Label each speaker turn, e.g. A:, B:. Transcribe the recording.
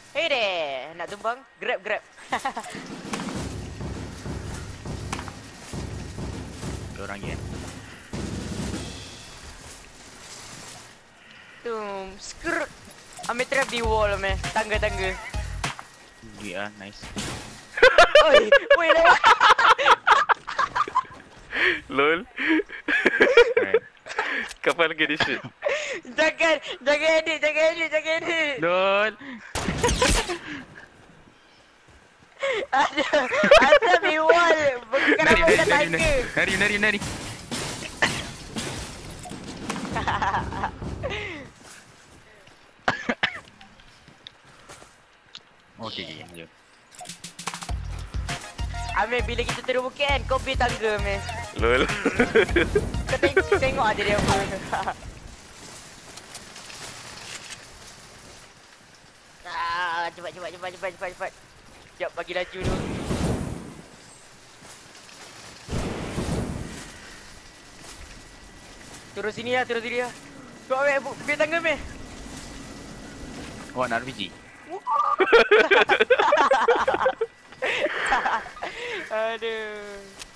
A: Hei deh, nak tumbang? Grab, grab.
B: Dua orang lagi
A: Tum, skrrt. Ambil trap di wall, meh. Tangga-tangga.
B: Yeah, nice.
A: Oi, oi lewat.
C: Lol.
B: Alright.
C: Kapan lagi di shoot?
A: Jangan edit, jangan edit, jangan edit.
B: LOL.
A: Ada, ada di wall. Kenapa bukan tangga?
B: Nari. Okay, jom.
A: Amir, bila kita turun bukit kan, kau beli tangga, Amir.
C: Lol.
A: Kau tengok aja dia apa. Cepat. Sekejap, bagi laju dulu. Turun sini lah. Kau ambil, beli tangga, Amir.
B: Oh, nak RPG.
A: Aduh.